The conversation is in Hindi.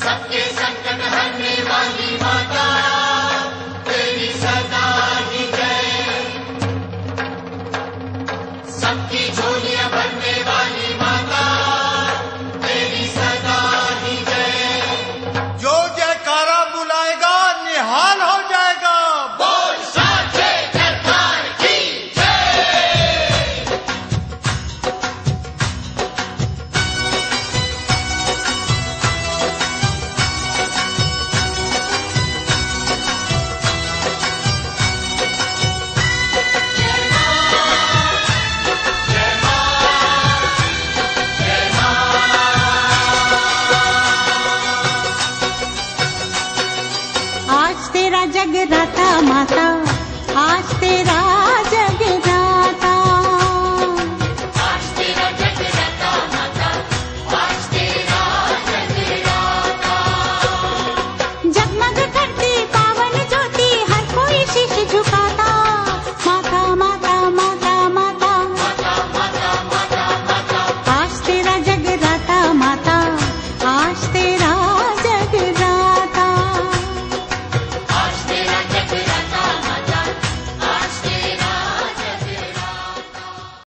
सबके संकट हरने वाली माता, तेरी सदा ही जय। सबकी झोलियां भरने वाली माता, तेरी सदा ही जय। जो जयकारा बुलाएगा निहाल हो जाएगा। बोल साचे दरबार की जय। आज तेरा जगराता माता, आज तेरा